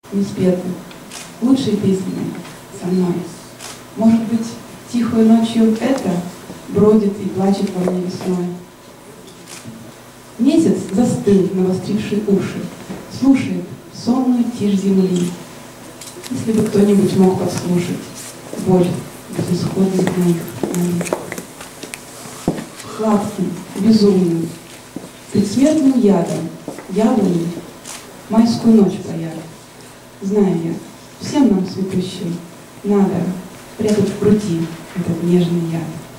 не спетым, лучшей песней со мной. Может быть, тихой ночью это бродит и плачет во мне весной. Месяц застыл, навостривший уши, слушает сонную тишь земли. Если бы кто-нибудь мог послушать боль безысходных моих молитв. Сладким, безумным, предсмертным ядом яблони майскую ночь паят. Знаю я, всем нам, цветущим, надо прятать в груди этот нежный яд.